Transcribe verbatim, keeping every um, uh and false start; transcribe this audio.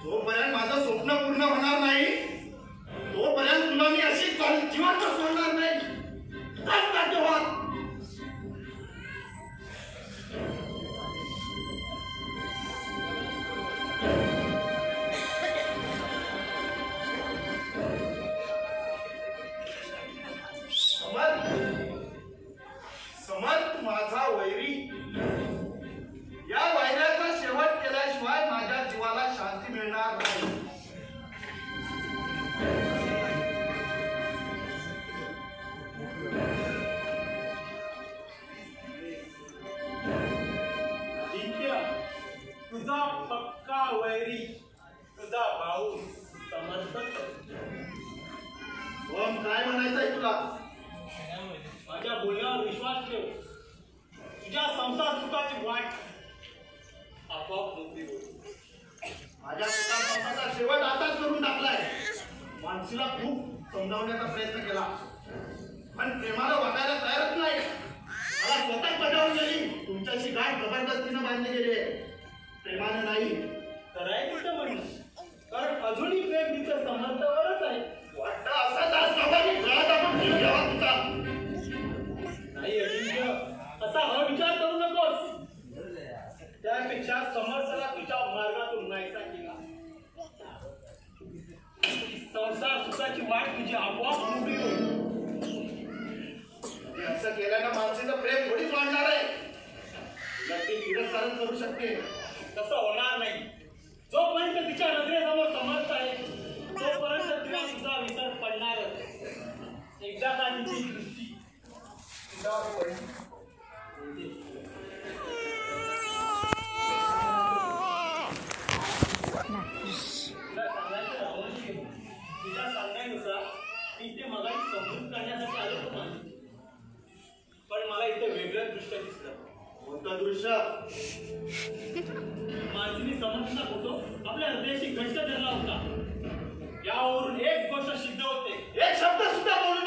जोपर्यंत माझं स्वप्न पूर्ण होणार नाही तोपर्यंत तुला मी अशी जीवात सोडणार नाही. समर्थ माझा वैरी, या वैराचा शेवट केल्याशिवाय माझ्या जीवाला शांती मिळणार नाही. तुझा पक्का वैरी तुझा भाऊ समर्थ. ओम, काय म्हणायचंय तुला? माझ्या बोलण्यावर विश्वास ठेव. तुझ्या संसार सुखाची वाट आपोआप मोकळी होईल. माझ्या संसाराचा शेवट आताच करून टाकलाय. मानसीला खूप समजावण्याचा प्रयत्न केला पण प्रेमाला वागायला तयारच नाही. मला स्वतः पटवून गेली. तुमच्याशी गाठ जबरदस्तीनं बांधली गेली. प्रेमाने नाही. तर आहे तिचं म्हणणं, कारण अजूनही प्रेम तिचं समर्थावरच आहे. वाटतं असाच आज स्वाभाविक गळात आपण जीव घ्यावा तुझा. नाही अजिंक्य, असा हा विचार करू नकोस. त्यापेक्षा समर्थला तुझ्या मार्गातून नाहीसा केला. संसार सुखाची वाट तुझी आपोआप मोकळी होईल. असं केल्यानं माणसाचं प्रेम थोडीच वाढणार आहे. ती तिरस्कारच करू शकते. तसं होणार नाही. जोपर्यंत तिच्या नजरेसमोर समर्थ आहे तोपर्यंत तिला तुझा विसर पडणारच. एकदा का तिची दृष्टी तुझ्यावर पडली तुझ्या सांगण्यानुसार मी ते मगाशी समजूत करण्यासाठी आलो होतो. पण मला इथं वेगळंच दृश्य दिसलं. कोणतं दृश्य? माणसाने समर्थना फोटो आपल्या हृदयाशी घट्ट धरला होता. यावरून एक गोष्ट सिद्ध होते. एक शब्द सुद्धा बोलू